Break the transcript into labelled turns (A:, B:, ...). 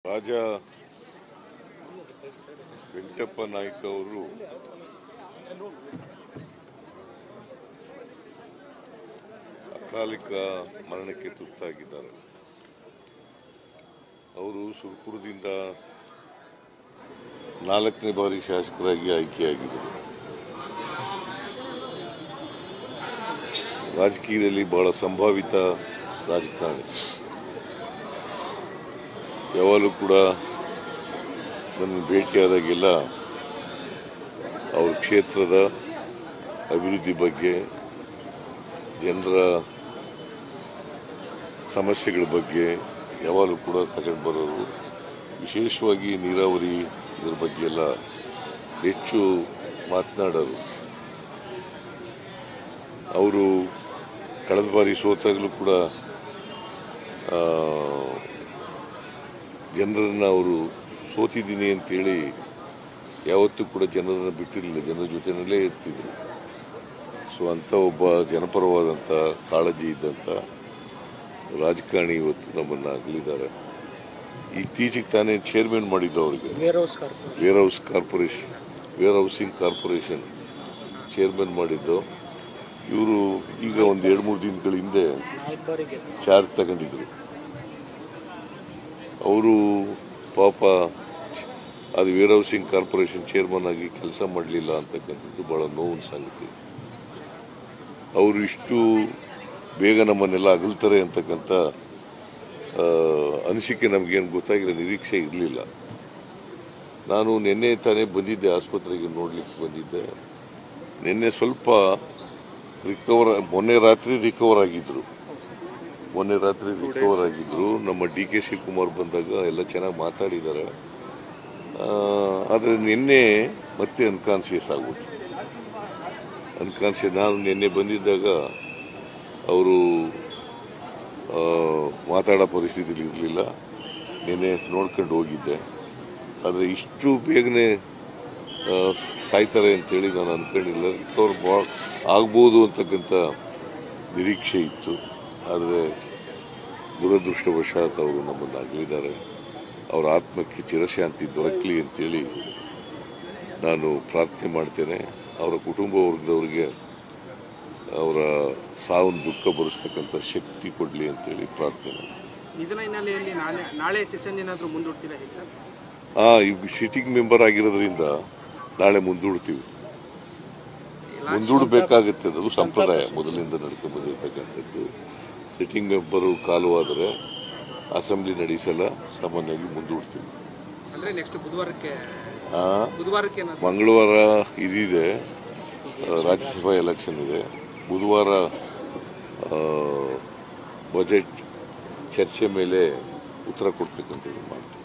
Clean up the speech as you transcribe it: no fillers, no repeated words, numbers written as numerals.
A: ರಾಜ ವೆಂಕಟಪ್ಪ ನಾಯ್ಕ ಅವರು ಅಕಾಲಿಕ ಮರಣಕ್ಕೆ ತುತ್ತಾಗಿದ್ದಾರೆ. ಅವರು ಸುರಪುರದಿಂದ 4ನೇ ಬಾರಿ ಶಾಸಕರಾಗಿ ಆಯ್ಕೆಯಾಗಿದ್ದರು. ರಾಜಕೀಯದಲ್ಲಿ ಬಹಳ ಸಂಭಾವಿತ ರಾಜಕಾರಣಿ. ಯಾವಾಗಲೂ ಕೂಡ ನನ್ನ ಭೇಟಿಯಾದಾಗೆಲ್ಲ ಅವ್ರ ಕ್ಷೇತ್ರದ ಅಭಿವೃದ್ಧಿ ಬಗ್ಗೆ, ಜನರ ಸಮಸ್ಯೆಗಳ ಬಗ್ಗೆ ಯಾವಾಗಲೂ ಕೂಡ ತಗೊಂಡು ಬರೋರು. ವಿಶೇಷವಾಗಿ ನೀರಾವರಿ ಇದರ ಬಗ್ಗೆ ಎಲ್ಲ ಹೆಚ್ಚು ಮಾತನಾಡೋರು. ಅವರು ಕಳೆದ ಬಾರಿ ಸೋತಾಗಲೂ ಕೂಡ ಜನರನ್ನು ಅವರು ಸೋತಿದ್ದೀನಿ ಅಂತೇಳಿ ಯಾವತ್ತೂ ಕೂಡ ಜನರನ್ನು ಬಿಟ್ಟಿರಲಿಲ್ಲ, ಜನರ ಜೊತೆಯಲ್ಲೇ ಇರ್ತಿದ್ರು. ಸೊ ಅಂಥ ಒಬ್ಬ ಜನಪರವಾದಂಥ ಕಾಳಜಿ ಇದ್ದಂಥ ರಾಜಕಾರಣಿ ಇವತ್ತು ನಮ್ಮನ್ನು ಅಗಲಿದ್ದಾರೆ. ಇತ್ತೀಚೆಗೆ ತಾನೇ ಚೇರ್ಮನ್ ಮಾಡಿದ್ದು ಅವರಿಗೆ ವೇರ್ ಹೌಸಿಂಗ್ ಕಾರ್ಪೊರೇಷನ್ ಚೇರ್ಮನ್ ಮಾಡಿದ್ದು. ಇವರು ಈಗ ಒಂದು 2-3 ದಿನಗಳ ಹಿಂದೆ ಚಾರ್ಜ್ ತಗೊಂಡಿದ್ರು. ಅವರು ಪಾಪ ಅದು ವೇರ್ ಹೌಸಿಂಗ್ ಕಾರ್ಪೊರೇಷನ್ ಚೇರ್ಮನ್ ಆಗಿ ಕೆಲಸ ಮಾಡಲಿಲ್ಲ ಅಂತಕ್ಕಂಥದ್ದು ಬಹಳ ನೋವಿನ ಸಂಗತಿ. ಅವರು ಇಷ್ಟು ಬೇಗ ನಮ್ಮನ್ನೆಲ್ಲ ಅಗಲ್ತಾರೆ ಅಂತಕ್ಕಂಥ ಅನಿಸಿಕೆ ನಮಗೇನು ಗೊತ್ತಾಗಿಲ್ಲ, ನಿರೀಕ್ಷೆ ಇರಲಿಲ್ಲ. ನಾನು ನಿನ್ನೆ ತಾನೇ ಬಂದಿದ್ದೆ, ಆಸ್ಪತ್ರೆಗೆ ನೋಡ್ಲಿಕ್ಕೆ ಬಂದಿದ್ದೆ. ನಿನ್ನೆ ಸ್ವಲ್ಪ ಮೊನ್ನೆ ರಾತ್ರಿ ರಿಕವರ್ ಆಗಿದ್ರು. ನಮ್ಮ DK ಶಿವಕುಮಾರ್ ಬಂದಾಗ ಎಲ್ಲ ಚೆನ್ನಾಗಿ ಮಾತಾಡಿದ್ದಾರೆ. ಆದರೆ ನಿನ್ನೆ ಮತ್ತೆ ಅನ್ಕಾನ್ಸಿಯಸ್ ಆಗ್ಬಿಟ್ಟು ನಾನು ನಿನ್ನೆ ಬಂದಿದ್ದಾಗ ಅವರು ಮಾತಾಡೋ ಪರಿಸ್ಥಿತಿಲಿ ಇರಲಿಲ್ಲ. ನಿನ್ನೆ ನೋಡ್ಕೊಂಡು ಹೋಗಿದ್ದೆ. ಆದರೆ ಇಷ್ಟು ಬೇಗನೆ ಸಾಯ್ತಾರೆ ಅಂತೇಳಿ ನಾನು ಅಂದ್ಕೊಂಡಿಲ್ಲ. ರಿಕವರ್ ಆಗ್ಬೋದು ಅಂತಕ್ಕಂಥ ನಿರೀಕ್ಷೆ ಇತ್ತು. ಆದರೆ ದುರದೃಷ್ಟವಶಾತ್ ಅವರು ನಮ್ಮನ್ನು ಅಗಲಿದ್ದಾರೆ. ಅವರ ಆತ್ಮಕ್ಕೆ ಚಿರಶಾಂತಿ ದೊರಕಲಿ ಅಂತೇಳಿ ನಾನು ಪ್ರಾರ್ಥನೆ ಮಾಡ್ತೇನೆ. ಅವರ ಕುಟುಂಬ ವರ್ಗದವರಿಗೆ ಅವರ ಸಾವನ್ನು ದುಃಖ ಭರಿಸ್ತಕ್ಕಂಥ ಶಕ್ತಿ ಕೊಡಲಿ ಅಂತೇಳಿ ಪ್ರಾರ್ಥನೆ.
B: ಇದರ ಹಿನ್ನೆಲೆಯಲ್ಲಿ ನಾಳೆ ಸೆಷನ್ ಏನಾದರೂ ಮುಂದೂಡ್ತೀರಾ ಸರ್?
A: ಈಗ ಸಿಟ್ಟಿಂಗ್ ಮೆಂಬರ್ ಆಗಿರೋದ್ರಿಂದ ನಾಳೆ ಮುಂದೂಡ್ತೀವಿ. ಮುಂದೂಡಬೇಕಾಗುತ್ತೆ, ಅದು ಸಂಪ್ರದಾಯ ಮೊದಲಿಂದ ನಡ್ಕೊಂಡು ಬಂದಿರತಕ್ಕಂಥದ್ದು. ಸಿಟ್ಟಿಂಗ್ ಮೆಂಬರು ಕಾಲವಾದರೆ ಅಸೆಂಬ್ಲಿ ನಡೆಸಲ್ಲ, ಸಾಮಾನ್ಯವಾಗಿ ಮುಂದೂಡ್ತೀವಿ.
B: ಅಂದರೆ ನೆಕ್ಸ್ಟ್ ಬುಧವಾರಕ್ಕೆ
A: ಮಂಗಳವಾರ ಇದಿದೆ, ರಾಜ್ಯಸಭಾ ಎಲೆಕ್ಷನ್ ಇದೆ. ಬುಧವಾರ ಬಜೆಟ್ ಚರ್ಚೆ ಮೇಲೆ ಉತ್ತರ ಕೊಡ್ತಕ್ಕಂಥದ್ದು ಮಾಡ್ತೀವಿ.